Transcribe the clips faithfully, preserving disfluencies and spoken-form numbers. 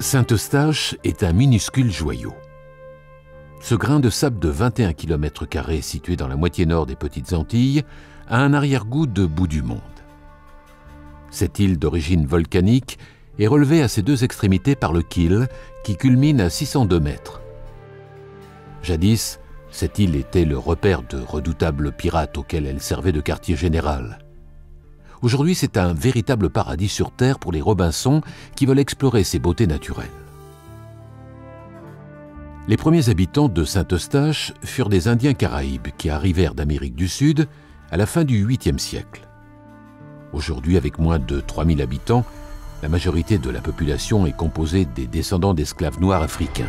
Saint-Eustache est un minuscule joyau. Ce grain de sable de vingt et un kilomètres carrés situé dans la moitié nord des Petites Antilles a un arrière-goût de bout du monde. Cette île d'origine volcanique est relevée à ses deux extrémités par le Kil, qui culmine à six cent deux mètres. Jadis, cette île était le repère de redoutables pirates auxquels elle servait de quartier général. Aujourd'hui, c'est un véritable paradis sur Terre pour les Robinsons qui veulent explorer ses beautés naturelles. Les premiers habitants de Saint-Eustache furent des Indiens caraïbes qui arrivèrent d'Amérique du Sud à la fin du huitième siècle. Aujourd'hui, avec moins de trois mille habitants, la majorité de la population est composée des descendants d'esclaves noirs africains.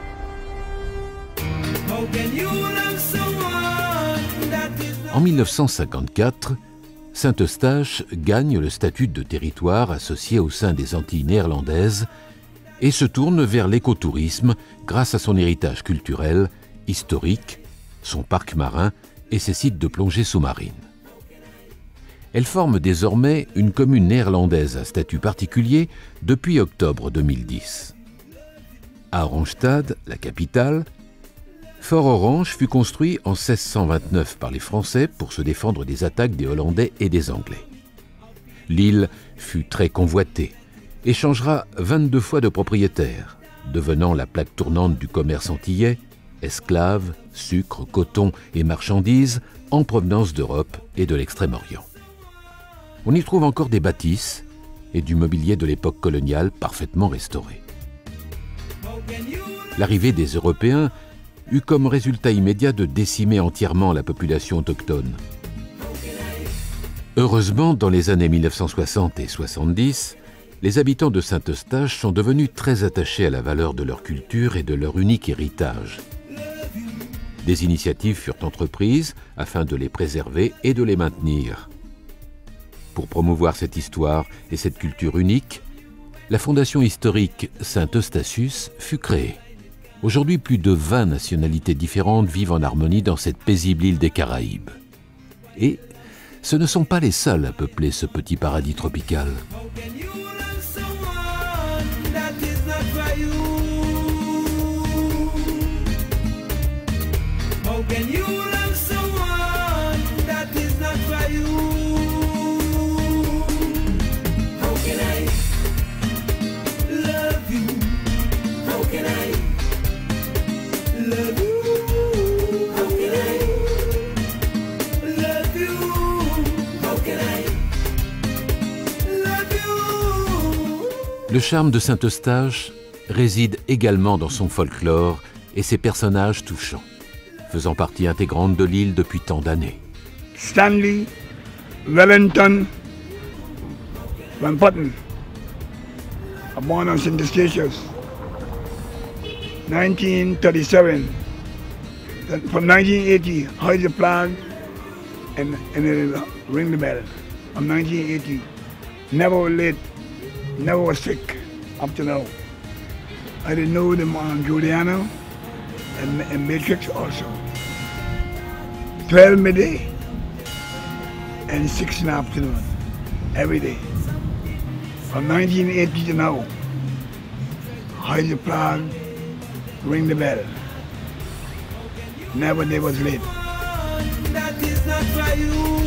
En mille neuf cent cinquante-quatre, Saint-Eustache gagne le statut de territoire associé au sein des Antilles néerlandaises et se tourne vers l'écotourisme grâce à son héritage culturel, historique, son parc marin et ses sites de plongée sous-marine. Elle forme désormais une commune néerlandaise à statut particulier depuis octobre deux mille dix. À Oranjestad, la capitale, Fort Orange fut construit en seize cent vingt-neuf par les Français pour se défendre des attaques des Hollandais et des Anglais. L'île fut très convoitée et changera vingt-deux fois de propriétaire, devenant la plaque tournante du commerce antillais, esclaves, sucre, coton et marchandises en provenance d'Europe et de l'Extrême-Orient. On y trouve encore des bâtisses et du mobilier de l'époque coloniale parfaitement restauré. L'arrivée des Européens eut comme résultat immédiat de décimer entièrement la population autochtone. Heureusement, dans les années mille neuf cent soixante et soixante-dix, les habitants de Saint-Eustache sont devenus très attachés à la valeur de leur culture et de leur unique héritage. Des initiatives furent entreprises afin de les préserver et de les maintenir. Pour promouvoir cette histoire et cette culture unique, la fondation historique Saint-Eustatius fut créée. Aujourd'hui, plus de vingt nationalités différentes vivent en harmonie dans cette paisible île des Caraïbes. Et ce ne sont pas les seuls à peupler ce petit paradis tropical. Le charme de Saint-Eustache réside également dans son folklore et ses personnages touchants, faisant partie intégrante de l'île depuis tant d'années. Stanley Wellington Van Putten, born on Saint-Eustatius, nineteen thirty-seven. From nineteen eighty, hoist the flag and, and uh, ring the bell. From nineteen eighty, never late. Never was sick up to now. I didn't know them on Juliana and, and Matrix also. twelve midday and six in the afternoon, every day. From nineteen eighty to now, hoist the flag, ring the bell. Never they was late. That is not for you.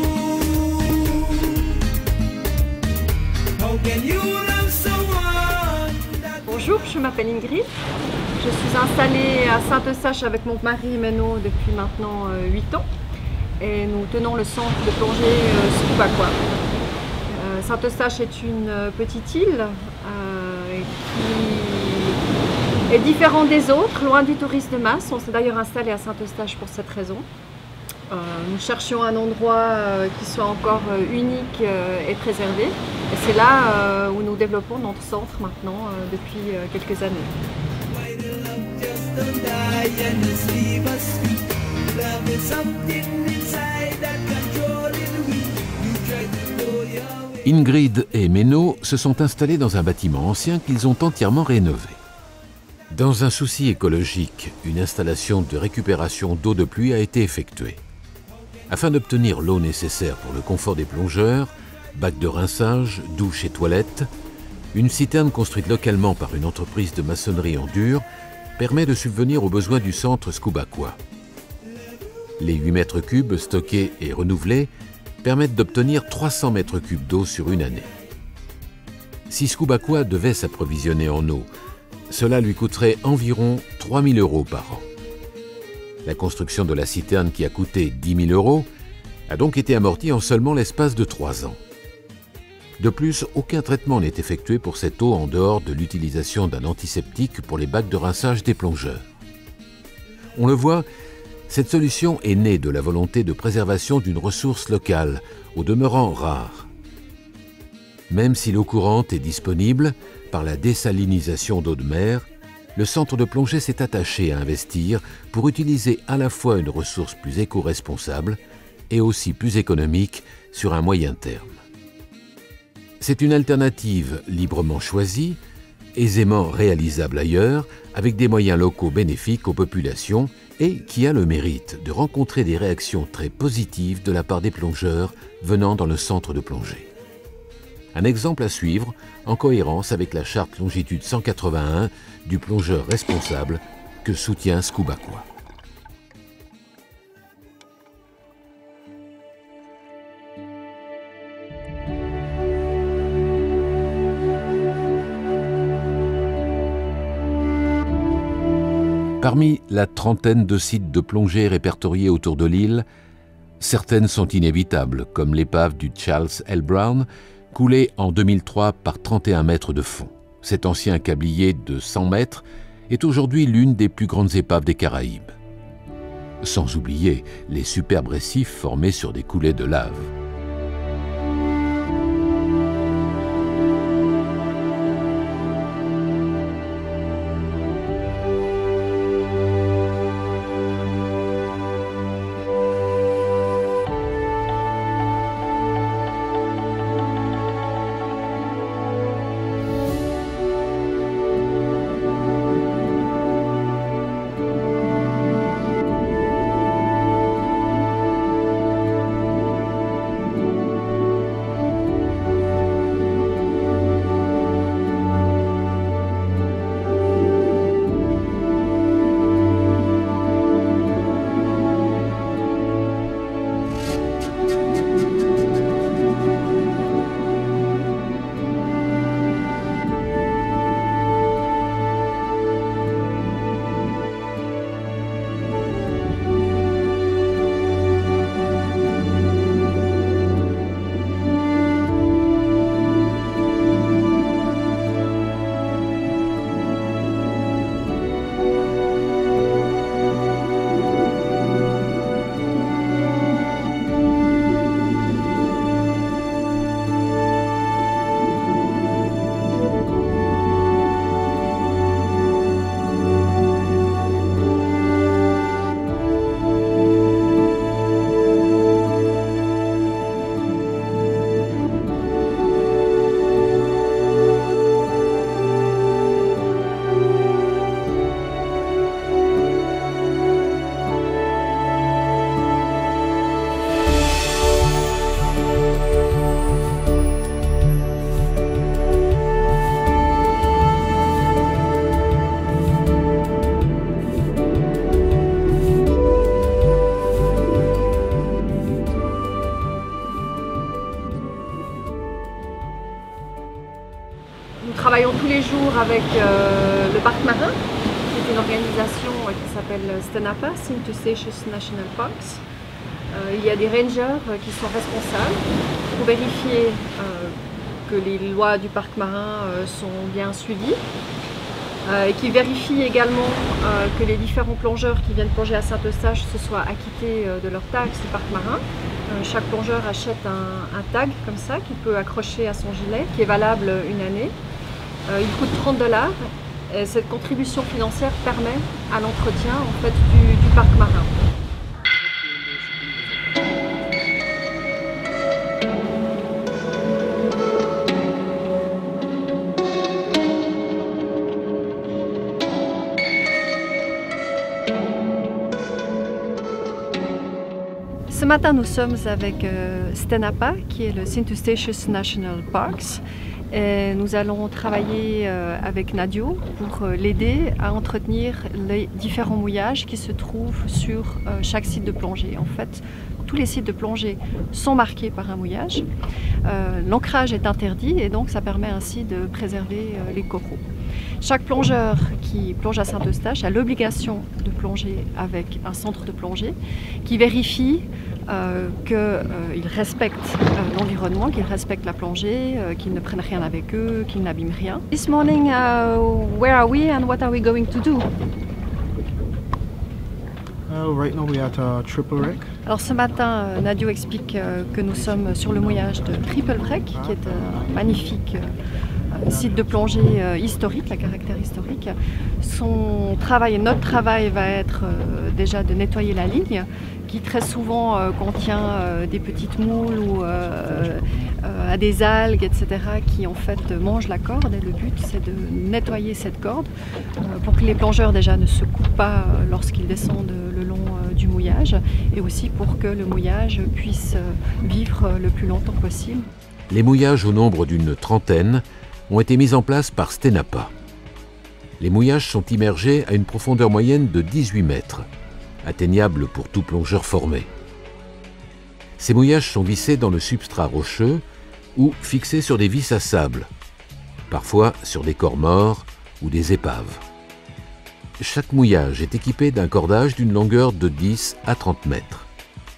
Bonjour, je m'appelle Ingrid. Je suis installée à Saint-Eustache avec mon mari Menno depuis maintenant huit ans. Et nous tenons le centre de plongée euh, Scuba Aqua. Euh, Saint-Eustache est une petite île euh, qui est différente des autres, loin du tourisme de masse. On s'est d'ailleurs installé à Saint-Eustache pour cette raison. Euh, nous cherchions un endroit euh, qui soit encore euh, unique euh, et préservé. Et c'est là euh, où nous développons notre centre maintenant euh, depuis euh, quelques années. Ingrid et Menno se sont installés dans un bâtiment ancien qu'ils ont entièrement rénové. Dans un souci écologique, une installation de récupération d'eau de pluie a été effectuée. Afin d'obtenir l'eau nécessaire pour le confort des plongeurs, bacs de rinçage, douches et toilettes, Une citerne construite localement par une entreprise de maçonnerie en dur permet de subvenir aux besoins du centre Scubaqua. Les huit mètres cubes stockés et renouvelés permettent d'obtenir trois cents mètres cubes d'eau sur une année. Si Scubaqua devait s'approvisionner en eau, cela lui coûterait environ trois mille euros par an. La construction de la citerne, qui a coûté dix mille euros, a donc été amortie en seulement l'espace de trois ans. De plus, aucun traitement n'est effectué pour cette eau en dehors de l'utilisation d'un antiseptique pour les bacs de rinçage des plongeurs. On le voit, cette solution est née de la volonté de préservation d'une ressource locale, au demeurant rare. Même si l'eau courante est disponible par la désalinisation d'eau de mer, le centre de plongée s'est attaché à investir pour utiliser à la fois une ressource plus éco-responsable et aussi plus économique sur un moyen terme. C'est une alternative librement choisie, aisément réalisable ailleurs, avec des moyens locaux bénéfiques aux populations et qui a le mérite de rencontrer des réactions très positives de la part des plongeurs venant dans le centre de plongée. Un exemple à suivre en cohérence avec la charte longitude cent quatre-vingt-un du plongeur responsable que soutient Scubaqua. Parmi la trentaine de sites de plongée répertoriés autour de l'île, certaines sont inévitables, comme l'épave du Charles L. Brown, coulée en deux mille trois par trente et un mètres de fond. Cet ancien câblier de cent mètres est aujourd'hui l'une des plus grandes épaves des Caraïbes. Sans oublier les superbes récifs formés sur des coulées de lave. Nous travaillons tous les jours avec euh, le Parc Marin, qui est une organisation euh, qui s'appelle STNAPA, Saint-Eustatius National Parks. Euh, il y a des rangers euh, qui sont responsables pour vérifier euh, que les lois du Parc Marin euh, sont bien suivies, euh, et qui vérifient également euh, que les différents plongeurs qui viennent plonger à Saint-Eustache se soient acquittés euh, de leurs taxes du Parc Marin. Euh, chaque plongeur achète un, un tag comme ça qu'il peut accrocher à son gilet, qui est valable une année. Euh, il coûte trente dollars et cette contribution financière permet à l'entretien en fait, du, du parc marin. Ce matin, nous sommes avec euh, STNAPA, qui est le Saint-Eustatius National Parks. Et nous allons travailler avec Nadio pour l'aider à entretenir les différents mouillages qui se trouvent sur chaque site de plongée. En fait, tous les sites de plongée sont marqués par un mouillage. Euh, L'ancrage est interdit et donc ça permet ainsi de préserver euh, les coraux. Chaque plongeur qui plonge à Saint-Eustache a l'obligation de plonger avec un centre de plongée qui vérifie euh, qu'ils euh, respectent euh, l'environnement, qu'ils respectent la plongée, euh, qu'ils ne prennent rien avec eux, qu'ils n'abîment rien. This morning, uh, where are we and what are we going to do? Uh, right now we are at uh, Triple Wreck. Alors ce matin, euh, Nadio explique euh, que nous sommes sur le mouillage de Triple Wreck, qui est un magnifique euh, site de plongée euh, historique, à caractère historique. Son travail et notre travail va être euh, déjà de nettoyer la ligne, qui très souvent euh, contient euh, des petites moules ou euh, euh, à des algues, et cetera, qui en fait mangent la corde. Et le but, c'est de nettoyer cette corde euh, pour que les plongeurs déjà ne se coupent pas euh, lorsqu'ils descendent le long euh, du mouillage, et aussi pour que le mouillage puisse euh, vivre euh, le plus longtemps possible. Les mouillages au nombre d'une trentaine ont été mis en place par Stenapa. Les mouillages sont immergés à une profondeur moyenne de dix-huit mètres. Atteignable pour tout plongeur formé. Ces mouillages sont vissés dans le substrat rocheux ou fixés sur des vis à sable, parfois sur des corps morts ou des épaves. Chaque mouillage est équipé d'un cordage d'une longueur de dix à trente mètres.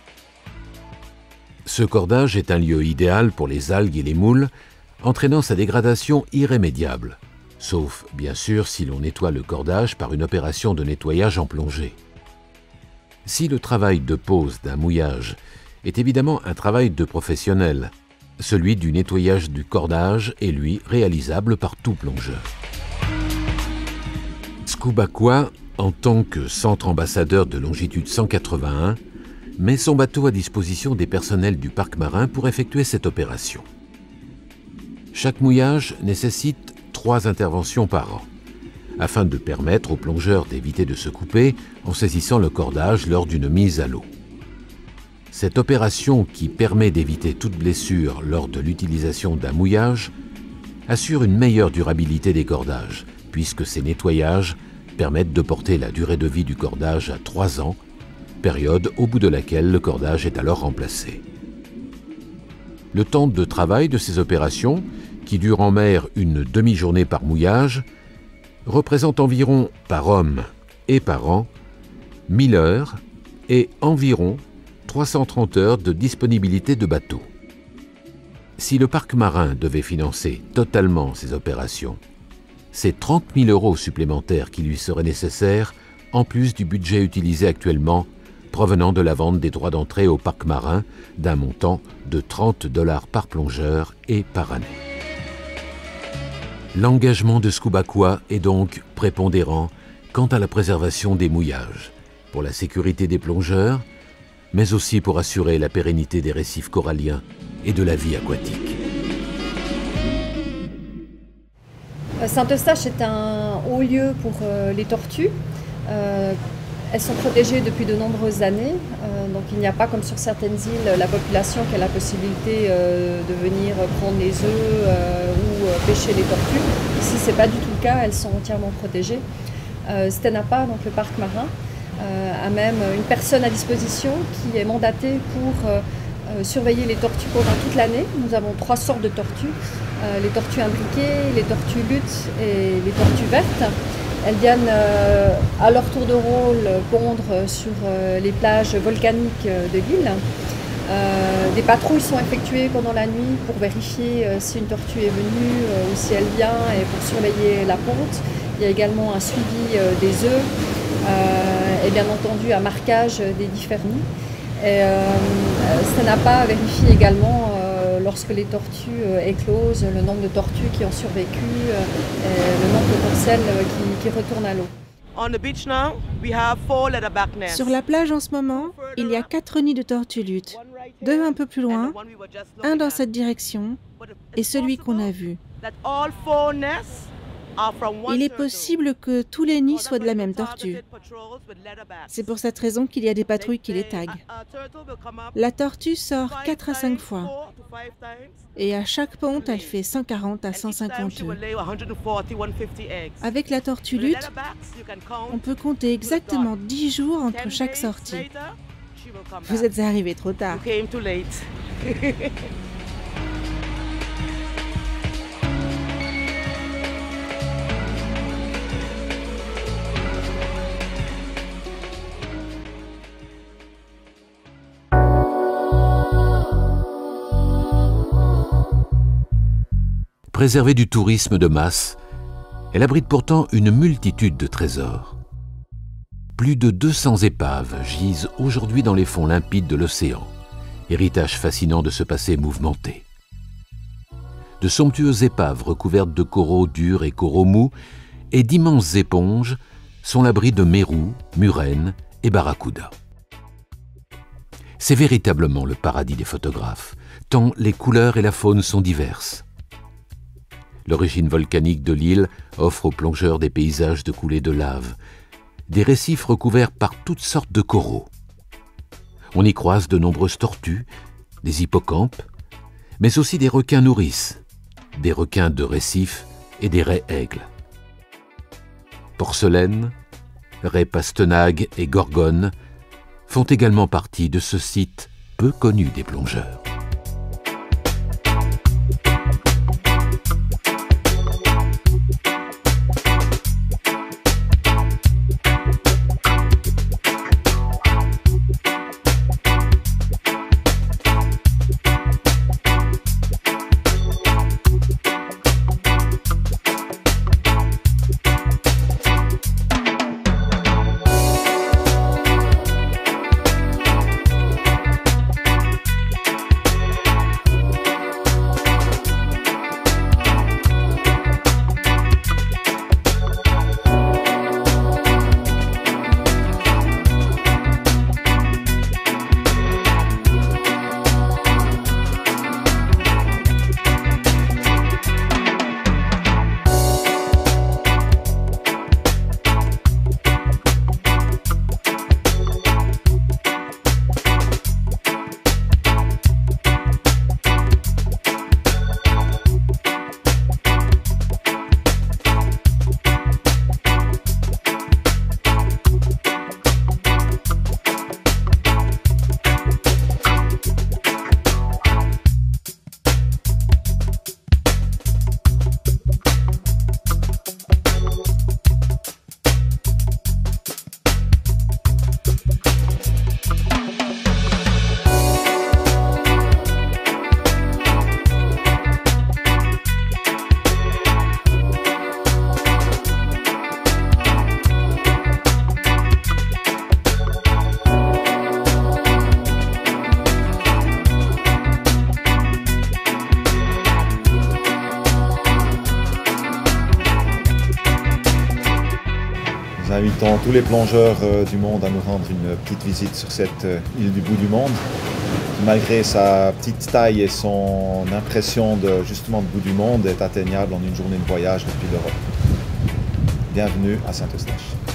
Ce cordage est un lieu idéal pour les algues et les moules, entraînant sa dégradation irrémédiable, sauf bien sûr si l'on nettoie le cordage par une opération de nettoyage en plongée. Si le travail de pose d'un mouillage est évidemment un travail de professionnel, celui du nettoyage du cordage est lui réalisable par tout plongeur. Scubaqua, en tant que centre ambassadeur de longitude cent quatre-vingt-un, met son bateau à disposition des personnels du parc marin pour effectuer cette opération. Chaque mouillage nécessite trois interventions par an, afin de permettre aux plongeurs d'éviter de se couper en saisissant le cordage lors d'une mise à l'eau. Cette opération, qui permet d'éviter toute blessure lors de l'utilisation d'un mouillage, assure une meilleure durabilité des cordages, puisque ces nettoyages permettent de porter la durée de vie du cordage à trois ans, période au bout de laquelle le cordage est alors remplacé. Le temps de travail de ces opérations, qui durent en mer une demi-journée par mouillage, représente environ par homme et par an mille heures et environ trois cent trente heures de disponibilité de bateau. Si le parc marin devait financer totalement ces opérations, c'est trente mille euros supplémentaires qui lui seraient nécessaires en plus du budget utilisé actuellement provenant de la vente des droits d'entrée au parc marin d'un montant de trente dollars par plongeur et par année. L'engagement de Scubaqua est donc prépondérant quant à la préservation des mouillages, pour la sécurité des plongeurs, mais aussi pour assurer la pérennité des récifs coralliens et de la vie aquatique. Saint-Eustache est un haut lieu pour euh, les tortues. Euh, elles sont protégées depuis de nombreuses années, euh, donc il n'y a pas comme sur certaines îles la population qui a la possibilité euh, de venir prendre les œufs euh, ou euh, pêcher les tortues. Ici ce n'est pas du tout le cas, elles sont entièrement protégées. Euh, Stenapa, donc le parc marin, euh, a même une personne à disposition qui est mandatée pour euh, euh, surveiller les tortues pendant toute l'année. Nous avons trois sortes de tortues, euh, les tortues imbriquées, les tortues luttes et les tortues vertes. Elles viennent euh, à leur tour de rôle pondre sur euh, les plages volcaniques de l'île. Euh, des patrouilles sont effectuées pendant la nuit pour vérifier euh, si une tortue est venue euh, ou si elle vient et pour surveiller la ponte. Il y a également un suivi euh, des œufs euh, et bien entendu un marquage des différents nids. Et, euh, Stenapa vérifie également euh, lorsque les tortues euh, éclosent, le nombre de tortues qui ont survécu, euh, et le nombre de porcelles euh, qui, qui retournent à l'eau. Sur la plage en ce moment, il y a quatre nids de tortues luttes, deux un peu plus loin, un dans cette direction et celui qu'on a vu. Il est possible que tous les nids soient de la même tortue. C'est pour cette raison qu'il y a des patrouilles qui les taguent. La tortue sort quatre à cinq fois. Et à chaque ponte, elle fait cent quarante à cent cinquante œufs. Avec la tortue lutte, on peut compter exactement dix jours entre chaque sortie. Vous êtes arrivé trop tard. Préservée du tourisme de masse, elle abrite pourtant une multitude de trésors. Plus de deux cents épaves gisent aujourd'hui dans les fonds limpides de l'océan, héritage fascinant de ce passé mouvementé. De somptueuses épaves recouvertes de coraux durs et coraux mous et d'immenses éponges sont l'abri de mérous, murènes et barracudas. C'est véritablement le paradis des photographes, tant les couleurs et la faune sont diverses. L'origine volcanique de l'île offre aux plongeurs des paysages de coulées de lave, des récifs recouverts par toutes sortes de coraux. On y croise de nombreuses tortues, des hippocampes, mais aussi des requins nourrices, des requins de récif et des raies aigles. Porcelaine, raies pastenagues et gorgones font également partie de ce site peu connu des plongeurs. Nous invitons tous les plongeurs du monde à nous rendre une petite visite sur cette île du bout du monde. Malgré sa petite taille et son impression de justement de bout du monde, est atteignable en une journée de voyage depuis l'Europe. Bienvenue à Saint-Eustache.